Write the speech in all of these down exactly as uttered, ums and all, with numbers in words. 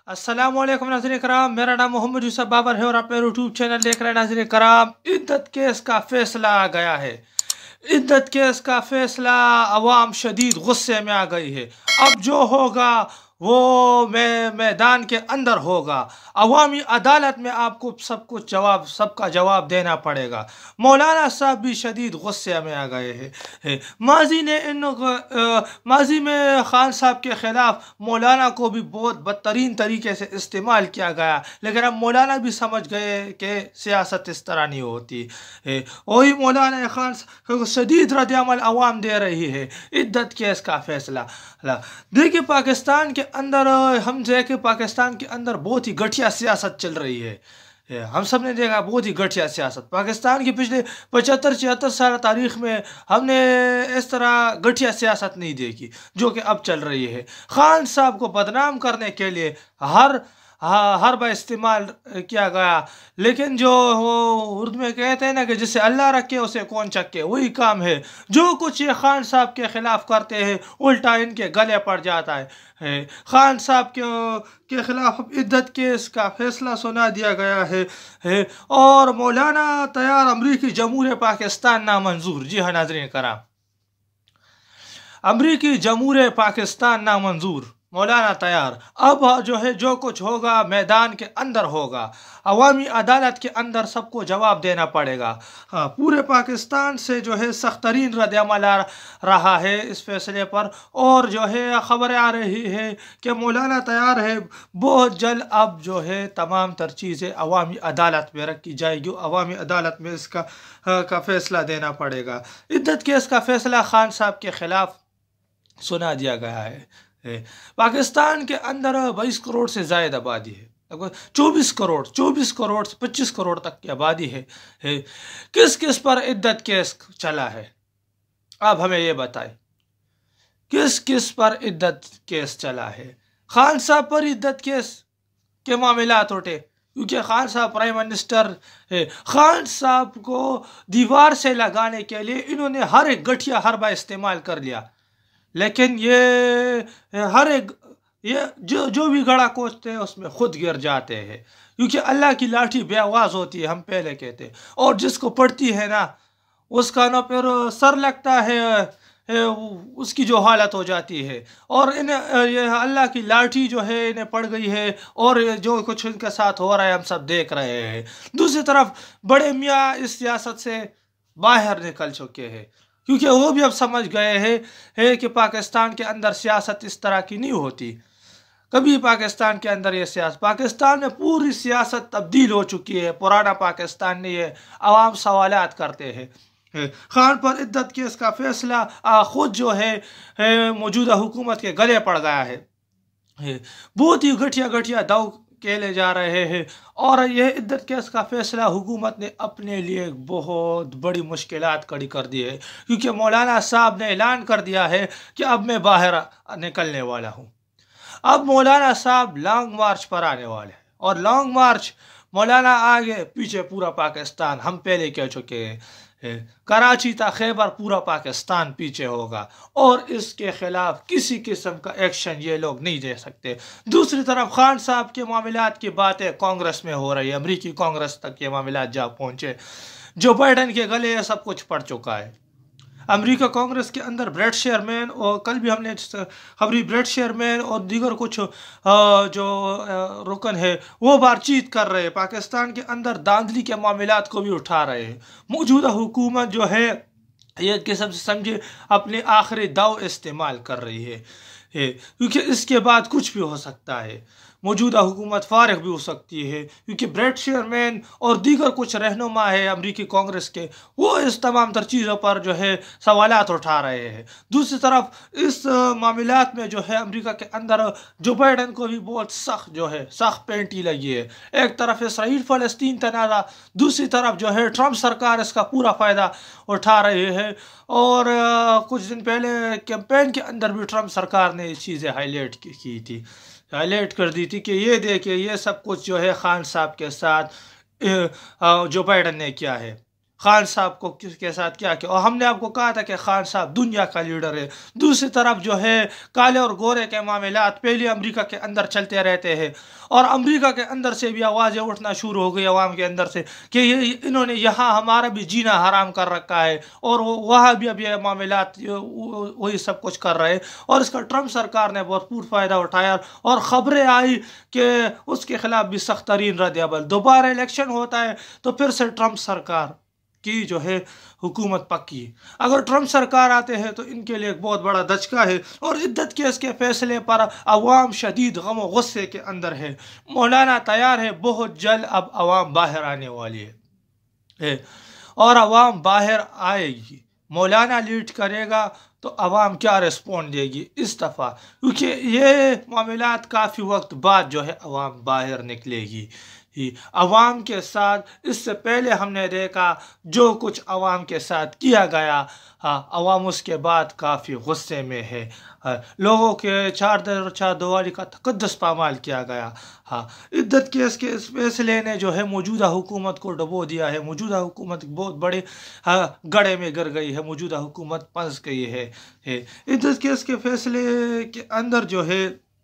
अस्सलामुअलैकुम नाज़रीन कराम, मेरा नाम मोहम्मद यूसुफ बाबर है और आप मेरे यूट्यूब चैनल देख रहे हैं। नाज़रीन कराम, इद्दत केस का फैसला आ गया है। इद्दत केस का फैसला, अवाम शदीद गुस्से में आ गई है। अब जो होगा वो मै मैदान के अंदर होगा। अवामी अदालत में आपको सब कुछ जवाब सबका जवाब देना पड़ेगा। मौलाना साहब भी शदीद गुस्से में आ गए हैं। माजी ने इन माजी में खान साहब के ख़िलाफ़ मौलाना को भी बहुत बदतरीन तरीके से इस्तेमाल किया गया, लेकिन अब मौलाना भी समझ गए कि सियासत इस तरह नहीं होती है। वही मौलाना खान शदीद रद्द-ए-अमल अवाम दे रही है। इद्दत केस का फैसला देखिए, पाकिस्तान के अंदर हम देखे पाकिस्तान के अंदर बहुत ही घटिया सियासत चल रही है। हम सब ने देखा बहुत ही घटिया सियासत पाकिस्तान की पिछले पचहत्तर छिहत्तर साल तारीख में हमने इस तरह घटिया सियासत नहीं देखी जो कि अब चल रही है। खान साहब को बदनाम करने के लिए हर हाँ हर बार इस्तेमाल किया गया, लेकिन जो वो उर्दू में कहते हैं ना कि जिसे अल्लाह रखे उसे कौन चक्के, वही काम है। जो कुछ ये खान साहब के खिलाफ करते हैं उल्टा इनके गले पड़ जाता है। है खान साहब के के खिलाफ इद्दत केस का फैसला सुना दिया गया है, है और मौलाना तैयार, अमरीकी जमहूर पाकिस्तान नामंजूर। जी हाँ नाज़रीन कराम, अमरीकी जमहूर पाकिस्तान नामंजूर, मौलाना तैयार। अब जो है जो कुछ होगा मैदान के अंदर होगा। अवामी अदालत के अंदर सबको जवाब देना पड़ेगा। हाँ, पूरे पाकिस्तान से जो है सख्त तरीन रद्द-ए-अमल आ रहा है इस फैसले पर, और जो है खबरें आ रही है कि मौलाना तैयार है बहुत जल्द अब जो है तमाम तर चीज़ें अवामी अदालत में रखी जाएगी। अवामी अदालत में इसका का फैसला देना पड़ेगा। इद्दत केस का फैसला खान साहब के खिलाफ सुना दिया गया है। पाकिस्तान के अंदर बाईस करोड़ से ज़्यादा आबादी है, लगभग चौबीस करोड़ चौबीस करोड़ से पच्चीस करोड़ तक की आबादी है, है। किस किस पर इद्दत केस चला है, अब हमें ये बताएं किस किस पर इद्दत केस चला है। खान साहब पर इद्दत केस के मामलात उठे क्योंकि खान साहब प्राइम मिनिस्टर है। खान साहब को दीवार से लगाने के लिए इन्होंने हर एक गठिया हरबा इस्तेमाल कर लिया, लेकिन ये हर एक ये जो जो भी गड़ा कोचते हैं उसमें खुद गिर जाते हैं, क्योंकि अल्लाह की लाठी बेआवाज़ होती है, हम पहले कहते हैं, और जिसको पड़ती है ना उसका ना फिर सर लगता है, है उसकी जो हालत हो जाती है। और इन्हें ये अल्लाह की लाठी जो है इन्हें पड़ गई है, और जो कुछ इनके साथ हो रहा है हम सब देख रहे हैं। दूसरी तरफ बड़े मियाँ इस सियासत से बाहर निकल चुके हैं, क्योंकि वो भी अब समझ गए हैं है कि पाकिस्तान के अंदर सियासत इस तरह की नहीं होती। कभी पाकिस्तान के अंदर ये सियासत, पाकिस्तान में पूरी सियासत तब्दील हो चुकी है, पुराना पाकिस्तान नहीं है। अवाम सवालात करते हैं। खान पर इद्दत केस का फैसला खुद जो है, है मौजूदा हुकूमत के गले पड़ गया है, है। बहुत ही घटिया घटिया दाव केले जा रहे हैं, और यह इद्दत केस का फैसला हुकूमत ने अपने लिए बहुत बड़ी मुश्किलात खड़ी कर दी है, क्योंकि मौलाना साहब ने ऐलान कर दिया है कि अब मैं बाहर निकलने वाला हूँ। अब मौलाना साहब लॉन्ग मार्च पर आने वाले हैं, और लॉन्ग मार्च मौलाना आगे पीछे पूरा पाकिस्तान, हम पहले कह चुके हैं, कराची तक खैबर पूरा पाकिस्तान पीछे होगा, और इसके खिलाफ किसी किस्म का एक्शन ये लोग नहीं दे सकते। दूसरी तरफ खान साहब के मामलात की बातें कांग्रेस में हो रही है, अमरीकी कांग्रेस तक ये मामलात जा पहुंचे। जो बाइडन के गले ये सब कुछ पड़ चुका है। अमेरिका कांग्रेस के अंदर ब्रेड शेयरमैन, और कल भी हमने खबरी ब्रेड शेयरमैन और दीगर कुछ जो रुकन है वो बातचीत कर रहे हैं, पाकिस्तान के अंदर धांधली के मामलात को भी उठा रहे हैं। मौजूदा हुकूमत जो है ये किस्म से समझे अपने आखिरी दाव इस्तेमाल कर रही है, है क्योंकि इसके बाद कुछ भी हो सकता है। मौजूदा हुकूमत फारिग भी हो सकती है, क्योंकि ब्रेड शेयरमैन और दीगर कुछ रहनुमा है अमरीकी कांग्रेस के, वो इस तमाम तर चीज़ों पर जो है सवालात उठा रहे हैं। दूसरी तरफ इस मामलात में जो है अमेरिका के अंदर जो बाइडन को भी बहुत सख्त जो है सख्त पेंटी लगी है। एक तरफ इसराइल फ़लस्तीन तनाज़ा, दूसरी तरफ जो है ट्रंप सरकार इसका पूरा फ़ायदा उठा रही है। और कुछ दिन पहले कैंपेन के अंदर भी ट्रंप सरकार ने ये चीज़ें हाईलाइट की, की थी हाईलाइट कर दी थी कि ये देखिए ये सब कुछ जो है खान साहब के साथ जो बाइडन ने किया है। खान साहब को किसके साथ क्या किया। और हमने आपको कहा था कि खान साहब दुनिया का लीडर है। दूसरी तरफ जो है काले और गोरे के मामलात पहले अमेरिका के अंदर चलते रहते हैं और अमेरिका के अंदर से भी आवाज़ें उठना शुरू हो गई अवाम के अंदर से कि ये इन्होंने यहाँ हमारा भी जीना हराम कर रखा है और वहाँ भी अब ये मामलात वही सब कुछ कर रहे हैं। और इसका ट्रंप सरकार ने भरपूर फ़ायदा उठाया और ख़बरें आई कि उसके खिलाफ भी सख्त तरीन रद्द-ए-अमल। दोबारा इलेक्शन होता है तो फिर से ट्रंप सरकार की जो है हुकूमत पक्की। अगर ट्रंप सरकार आते हैं तो इनके लिए एक बहुत बड़ा धचका है और इद्दत केस के फैसले पर अवाम शदीद गम और गुस्से के अंदर है। मौलाना तैयार है, बहुत जल्द अब अवाम बाहर आने वाली है, है। और अवाम बाहर आएगी। मौलाना लीड करेगा तो अवाम क्या रिस्पॉन्ड देगी इस दफ़ा, क्योंकि ये मामलात काफ़ी वक्त बाद जो है अवाम बाहर निकलेगी ही। अवाम के साथ इससे पहले हमने देखा जो कुछ अवाम के साथ किया गया, हाँ अवाम उसके बाद काफ़ी गुस्से में है। हाँ, लोगों के चार दर चार दिवारी का तकद्दुस पामाल किया गया। हाँ, इद्दत केस के इस फैसले ने जो है मौजूदा हुकूमत को डुबो दिया है। मौजूदा हुकूमत बहुत बड़े हाँ गड्ढे में गिर गई है, मौजूदा हुकूमत फंस गई है, है। इद्दत केस के फैसले के अंदर जो है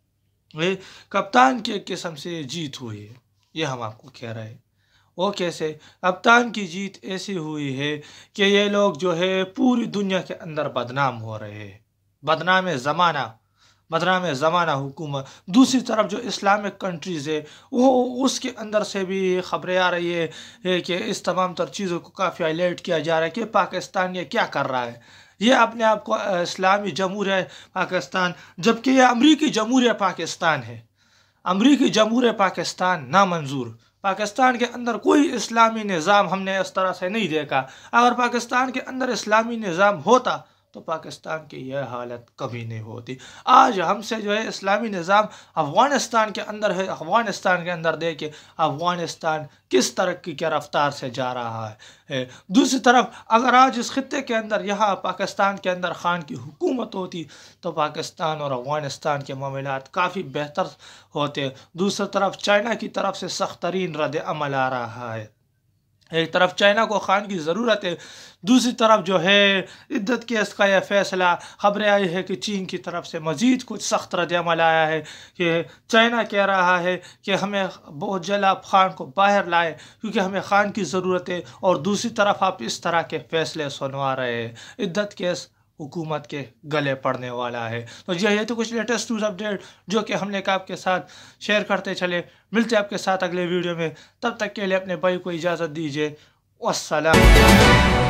वे कप्तान के किस्म से जीत हुई है, ये हम आपको कह रहे हैं। वो कैसे? कप्तान की जीत ऐसी हुई है कि ये लोग जो है पूरी दुनिया के अंदर बदनाम हो रहे हैं। बदनाम ज़माना बदनाम ज़माना हुकूमत। दूसरी तरफ जो इस्लामिक कंट्रीज़ है वो उसके अंदर से भी ख़बरें आ रही है, है कि इस तमाम तर चीज़ों को काफ़ी हाईलाइट किया जा रहा है कि पाकिस्तान ये क्या कर रहा है। ये अपने आप को इस्लामी जमहूरियत पाकिस्तान, जबकि ये अमरीकी जमहूरियत पाकिस्तान है। अमरीकी जमहूरियत पाकिस्तान नामंजूर। पाकिस्तान के अंदर कोई इस्लामी निज़ाम हमने इस तरह से नहीं देखा। अगर पाकिस्तान के अंदर इस्लामी निज़ाम होता तो पाकिस्तान की यह हालत कभी नहीं होती। आज हमसे जो है इस्लामी निज़ाम अफ़गानिस्तान के अंदर है। अफ़गानिस्तान के अंदर देखिए अफ़गानिस्तान किस तरक्की के रफ्तार से जा रहा है। दूसरी तरफ अगर आज इस खित्ते के अंदर यहाँ पाकिस्तान के अंदर खान की हुकूमत होती तो पाकिस्तान और अफ़गानिस्तान के मामलात काफ़ी बेहतर होते। दूसरी तरफ चाइना की तरफ से सख्त तरीन रद्द अमल आ रहा है। एक तरफ चाइना को खान की ज़रूरत है, दूसरी तरफ जो है इद्दत केस का यह फैसला। खबरें आई है कि चीन की तरफ से मज़ीद कुछ सख्त रद्द-ए-अमल आया है कि चाइना कह रहा है कि हमें बहुत जल्द आप खान को बाहर लाए क्योंकि हमें खान की ज़रूरत है, और दूसरी तरफ आप इस तरह के फैसले सुनवा रहे हैं। इद्दत केस हुकूमत के गले पड़ने वाला है। तो जी ये तो कुछ लेटेस्ट न्यूज़ अपडेट जो कि हमने कहा आपके साथ शेयर करते चले। मिलते हैं आपके साथ अगले वीडियो में, तब तक के लिए अपने भाई को इजाज़त दीजिए। वस्सलाम।